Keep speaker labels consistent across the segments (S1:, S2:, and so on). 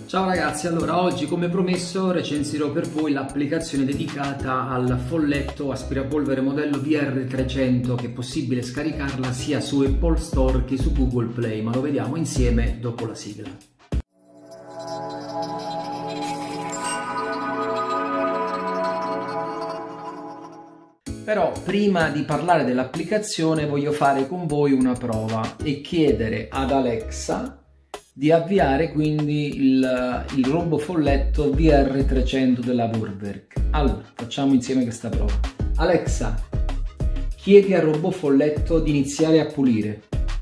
S1: Ciao ragazzi, allora oggi come promesso recensirò per voi l'applicazione dedicata al folletto aspirapolvere modello VR300 che è possibile scaricarla sia su Apple Store che su Google Play, ma lo vediamo insieme dopo la sigla. Però prima di parlare dell'applicazione voglio fare con voi una prova e chiedere ad Alexa di avviare quindi il robofolletto VR300 della Vorwerk. Allora, facciamo insieme questa prova. Alexa, chiedi al robofolletto di iniziare a pulire.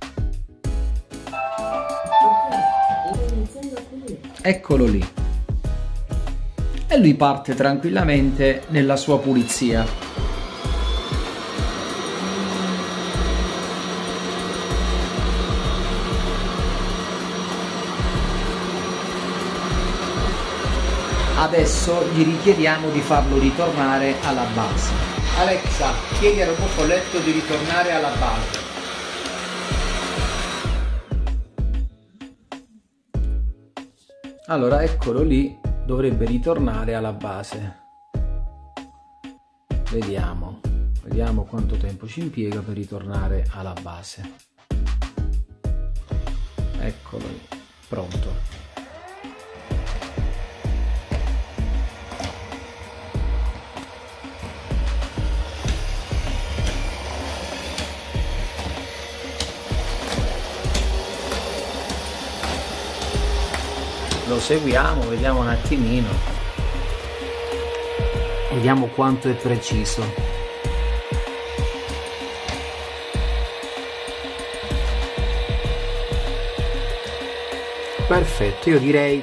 S1: Eccolo lì. E lui parte tranquillamente nella sua pulizia. Adesso gli richiediamo di farlo ritornare alla base. Alexa, chiedi al robofolletto di ritornare alla base. Allora, eccolo lì, dovrebbe ritornare alla base. Vediamo quanto tempo ci impiega per ritornare alla base. Eccolo lì, pronto. Lo seguiamo, vediamo un attimino, vediamo quanto è preciso. Perfetto, io direi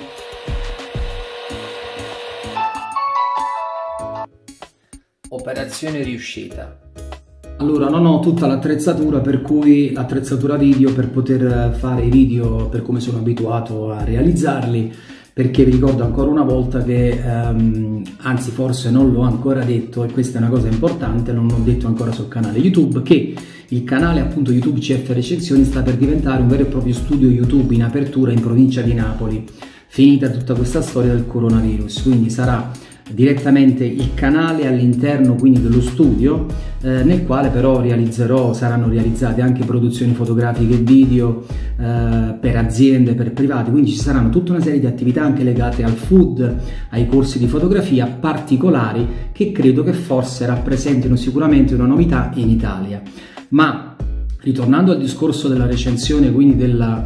S1: operazione riuscita. Allora, non ho tutta l'attrezzatura, per cui l'attrezzatura video per poter fare i video per come sono abituato a realizzarli, perché vi ricordo ancora una volta che, anzi forse non l'ho ancora detto, e questa è una cosa importante, non l'ho detto ancora sul canale YouTube, che il canale appunto YouTube CF Recensioni sta per diventare un vero e proprio studio YouTube in apertura in provincia di Napoli, finita tutta questa storia del coronavirus, quindi sarà direttamente il canale all'interno quindi dello studio, nel quale però saranno realizzate anche produzioni fotografiche e video per aziende, per privati, quindi ci saranno tutta una serie di attività anche legate al food, ai corsi di fotografia particolari che credo che forse rappresentino sicuramente una novità in Italia. Ma ritornando al discorso della recensione quindi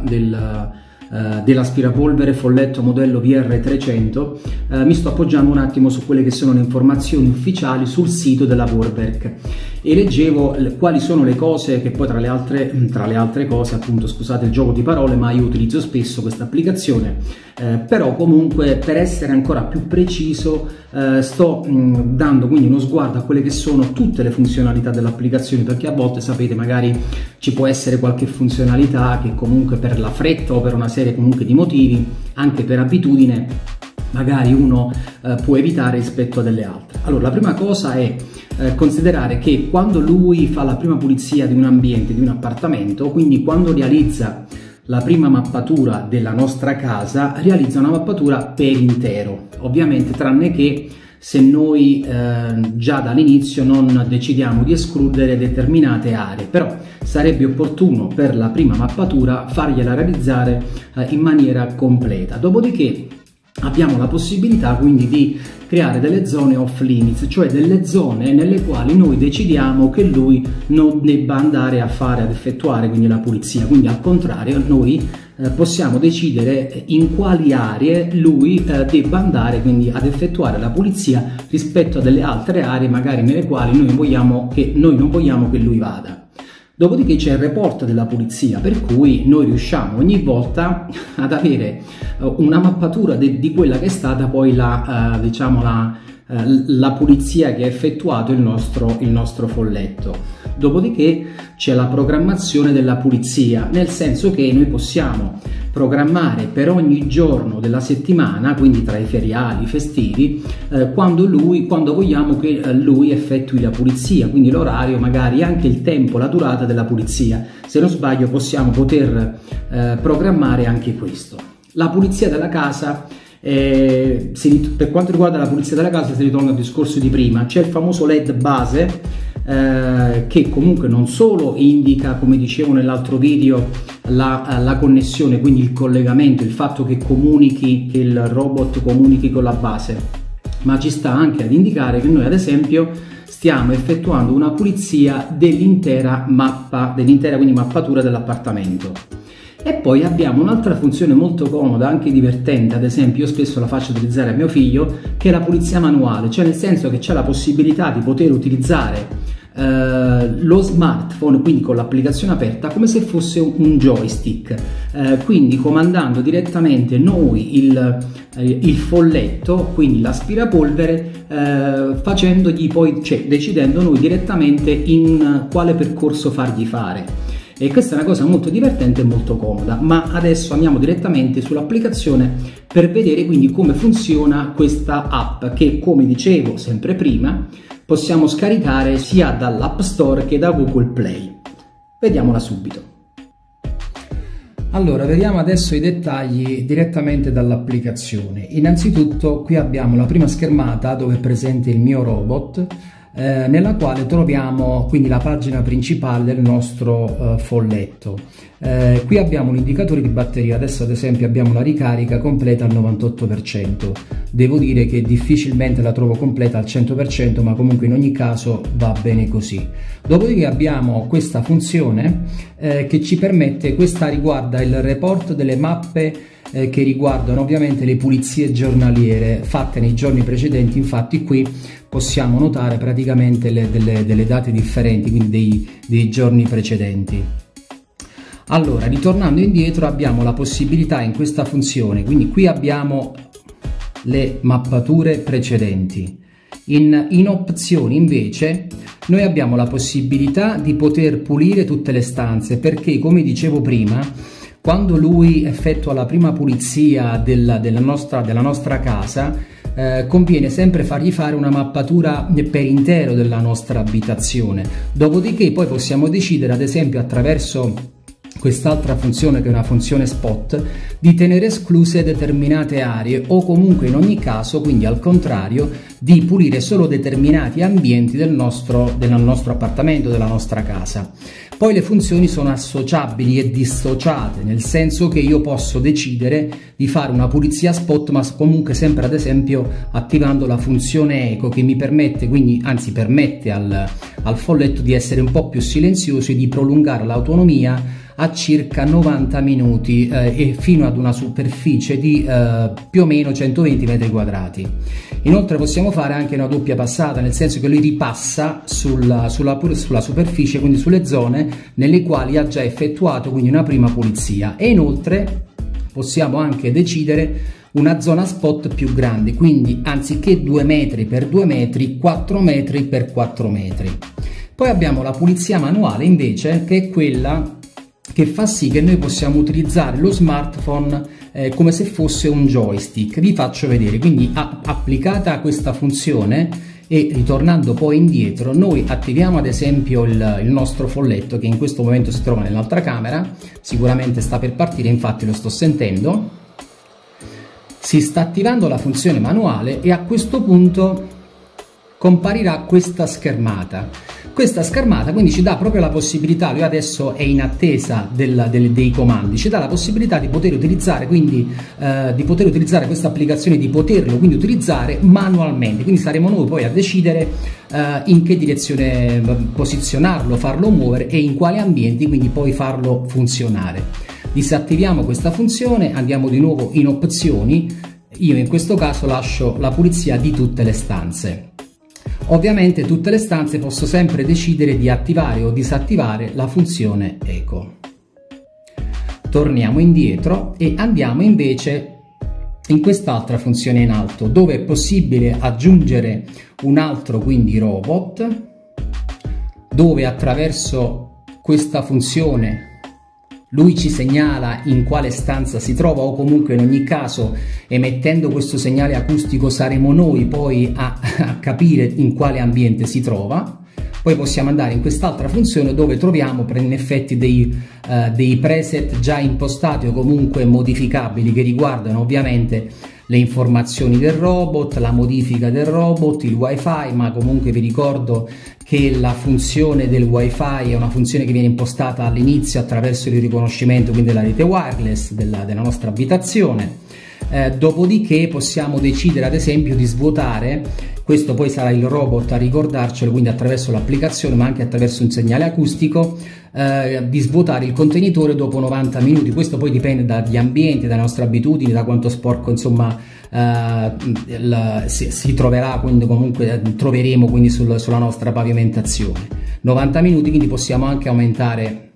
S1: dell'aspirapolvere folletto modello VR300, mi sto appoggiando un attimo su quelle che sono le informazioni ufficiali sul sito della Vorwerk e leggevo quali sono le cose che poi tra le altre cose, appunto, scusate il gioco di parole, ma io utilizzo spesso questa applicazione, però comunque per essere ancora più preciso sto dando quindi uno sguardo a quelle che sono tutte le funzionalità dell'applicazione, perché a volte sapete magari ci può essere qualche funzionalità che comunque per la fretta o per una serie comunque di motivi, anche per abitudine, magari uno può evitare rispetto a delle altre. Allora, la prima cosa è considerare che quando lui fa la prima pulizia di un ambiente, di un appartamento, quindi quando realizza la prima mappatura della nostra casa, realizza una mappatura per intero, ovviamente tranne che se noi già dall'inizio non decidiamo di escludere determinate aree, però sarebbe opportuno per la prima mappatura fargliela realizzare in maniera completa. Dopodiché abbiamo la possibilità quindi di creare delle zone off limits, cioè delle zone nelle quali noi decidiamo che lui non debba andare ad effettuare quindi la pulizia, quindi al contrario noi possiamo decidere in quali aree lui debba andare quindi ad effettuare la pulizia rispetto a delle altre aree magari nelle quali noi non vogliamo che lui vada. Dopodiché c'è il report della pulizia, per cui noi riusciamo ogni volta ad avere una mappatura di quella che è stata poi la pulizia che ha effettuato il nostro folletto. Dopodiché c'è la programmazione della pulizia, nel senso che noi possiamo programmare per ogni giorno della settimana, quindi tra i feriali, i festivi, quando vogliamo che lui effettui la pulizia, quindi l'orario, magari anche il tempo, la durata della pulizia. Se non sbaglio possiamo programmare anche questo. La pulizia della casa Per quanto riguarda la pulizia della casa si ritorna al discorso di prima, c'è il famoso LED base che comunque non solo indica, come dicevo nell'altro video, la connessione, quindi il collegamento, il fatto che il robot comunichi con la base, ma ci sta anche ad indicare che noi ad esempio stiamo effettuando una pulizia dell'intera quindi mappatura dell'appartamento. E poi abbiamo un'altra funzione molto comoda, anche divertente, ad esempio io spesso la faccio utilizzare a mio figlio, che è la pulizia manuale, cioè nel senso che c'è la possibilità di poter utilizzare lo smartphone, quindi con l'applicazione aperta, come se fosse un joystick, quindi comandando direttamente noi il folletto, quindi l'aspirapolvere, decidendo noi direttamente in quale percorso fargli fare. E questa è una cosa molto divertente e molto comoda, ma adesso andiamo direttamente sull'applicazione per vedere quindi come funziona questa app che, come dicevo sempre prima, possiamo scaricare sia dall'App Store che da Google Play. Vediamola subito. Allora, vediamo adesso i dettagli direttamente dall'applicazione. Innanzitutto qui abbiamo la prima schermata dove è presente il mio robot, nella quale troviamo quindi la pagina principale del nostro folletto. Qui abbiamo un indicatore di batteria, adesso ad esempio abbiamo la ricarica completa al 98%, devo dire che difficilmente la trovo completa al 100%, ma comunque in ogni caso va bene così. Dopodiché abbiamo questa funzione che ci permette, questa riguarda il report delle mappe che riguardano ovviamente le pulizie giornaliere fatte nei giorni precedenti. Infatti qui possiamo notare praticamente delle date differenti, quindi dei giorni precedenti. Allora, ritornando indietro, abbiamo la possibilità in questa funzione, quindi qui abbiamo le mappature precedenti. In opzioni invece noi abbiamo la possibilità di poter pulire tutte le stanze, perché come dicevo prima, quando lui effettua la prima pulizia della nostra casa, conviene sempre fargli fare una mappatura per intero della nostra abitazione. Dopodiché poi possiamo decidere, ad esempio attraverso quest'altra funzione, che è una funzione spot, di tenere escluse determinate aree, o comunque in ogni caso, quindi al contrario, di pulire solo determinati ambienti del nostro appartamento, della nostra casa. Poi le funzioni sono associabili e dissociate, nel senso che io posso decidere di fare una pulizia spot, ma comunque sempre ad esempio attivando la funzione eco, che mi permette, quindi anzi permette al folletto di essere un po' più silenzioso e di prolungare l'autonomia a circa 90 minuti e fino ad una superficie di più o meno 120 metri quadrati. Inoltre possiamo fare anche una doppia passata, nel senso che lui ripassa sulla superficie, quindi sulle zone nelle quali ha già effettuato quindi una prima pulizia. E inoltre possiamo anche decidere una zona spot più grande, quindi anziché 2 metri per 2 metri, 4 metri per 4 metri. Poi abbiamo la pulizia manuale invece, che è quella che fa sì che noi possiamo utilizzare lo smartphone come se fosse un joystick. Vi faccio vedere, quindi applicata questa funzione e ritornando poi indietro, noi attiviamo ad esempio il nostro folletto, che in questo momento si trova nell'altra camera, sicuramente sta per partire, infatti lo sto sentendo. Si sta attivando la funzione manuale e a questo punto comparirà questa schermata. Questa schermata quindi ci dà proprio la possibilità, lui adesso è in attesa dei comandi, ci dà la possibilità di poter utilizzare questa applicazione, di poterlo quindi utilizzare manualmente, quindi saremo noi poi a decidere in che direzione posizionarlo, farlo muovere e in quali ambienti quindi poi farlo funzionare. Disattiviamo questa funzione, andiamo di nuovo in opzioni, io in questo caso lascio la pulizia di tutte le stanze. Ovviamente tutte le stanze posso sempre decidere di attivare o disattivare la funzione eco. Torniamo indietro e andiamo invece in quest'altra funzione in alto, dove è possibile aggiungere un altro quindi robot, dove attraverso questa funzione lui ci segnala in quale stanza si trova, o comunque in ogni caso emettendo questo segnale acustico saremo noi poi a capire in quale ambiente si trova. Poi possiamo andare in quest'altra funzione dove troviamo in effetti dei preset già impostati o comunque modificabili, che riguardano ovviamente le informazioni del robot, la modifica del robot, il wifi, ma comunque vi ricordo che la funzione del wifi è una funzione che viene impostata all'inizio attraverso il riconoscimento, quindi della rete wireless della nostra abitazione. Dopodiché possiamo decidere ad esempio di svuotare, questo poi sarà il robot a ricordarcelo, quindi attraverso l'applicazione ma anche attraverso un segnale acustico, di svuotare il contenitore dopo 90 minuti. Questo poi dipende dagli ambienti, dalle nostre abitudini, da quanto sporco insomma si troverà, quindi comunque troveremo quindi sulla nostra pavimentazione. 90 minuti, quindi possiamo anche aumentare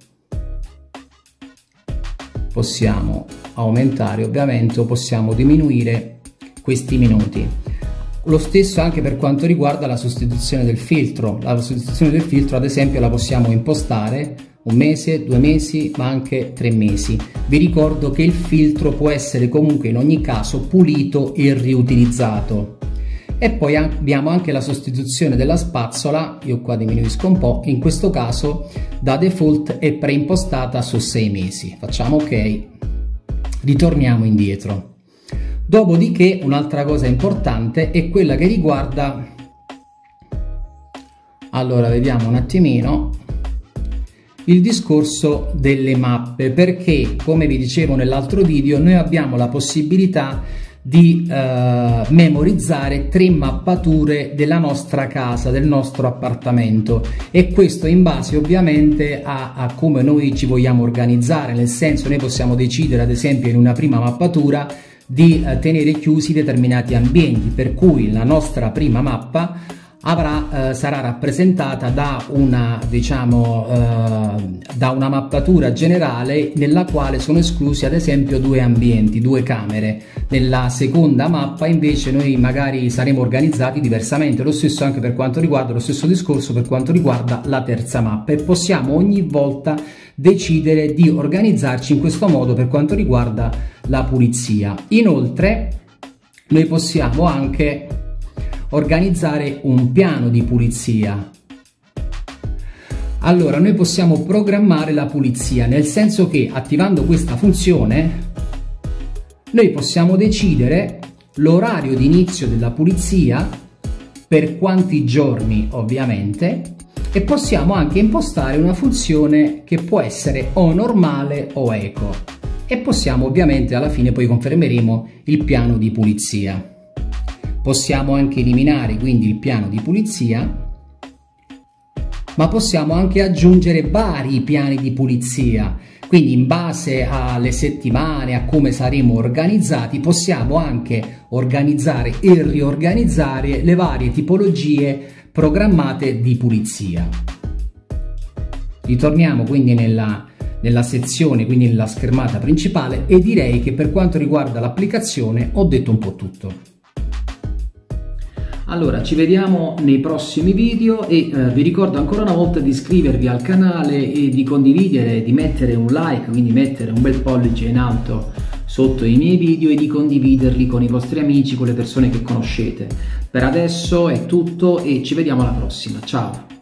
S1: ovviamente, o possiamo diminuire questi minuti. Lo stesso anche per quanto riguarda la sostituzione del filtro. La sostituzione del filtro ad esempio la possiamo impostare 1 mese, 2 mesi, ma anche 3 mesi. Vi ricordo che il filtro può essere comunque in ogni caso pulito e riutilizzato. E poi abbiamo anche la sostituzione della spazzola, io qua diminuisco un po', in questo caso da default è preimpostata su 6 mesi. Facciamo ok, ritorniamo indietro. Dopodiché un'altra cosa importante è quella che riguarda, allora vediamo un attimino, il discorso delle mappe, perché come vi dicevo nell'altro video noi abbiamo la possibilità di memorizzare 3 mappature della nostra casa, del nostro appartamento, e questo in base ovviamente a come noi ci vogliamo organizzare, nel senso noi possiamo decidere ad esempio in una prima mappatura di tenere chiusi determinati ambienti, per cui la nostra prima mappa sarà rappresentata da una mappatura generale nella quale sono esclusi ad esempio 2 ambienti, 2 camere. Nella seconda mappa invece noi magari saremo organizzati diversamente. Lo stesso anche per quanto riguarda, lo stesso discorso per quanto riguarda la terza mappa, e possiamo ogni volta decidere di organizzarci in questo modo per quanto riguarda la pulizia. Inoltre noi possiamo anche organizzare un piano di pulizia. Allora noi possiamo programmare la pulizia, nel senso che attivando questa funzione noi possiamo decidere l'orario di inizio della pulizia, per quanti giorni ovviamente, e possiamo anche impostare una funzione che può essere o normale o eco, e possiamo ovviamente alla fine poi confermeremo il piano di pulizia. Possiamo anche eliminare quindi il piano di pulizia, ma possiamo anche aggiungere vari piani di pulizia, quindi in base alle settimane, a come saremo organizzati, possiamo anche organizzare e riorganizzare le varie tipologie programmate di pulizia. Ritorniamo quindi nella sezione, quindi nella schermata principale, e direi che per quanto riguarda l'applicazione ho detto un po' tutto. Allora, ci vediamo nei prossimi video e vi ricordo ancora una volta di iscrivervi al canale e di condividere, di mettere un like, quindi mettere un bel pollice in alto sotto i miei video e di condividerli con i vostri amici, con le persone che conoscete. Per adesso è tutto e ci vediamo alla prossima. Ciao!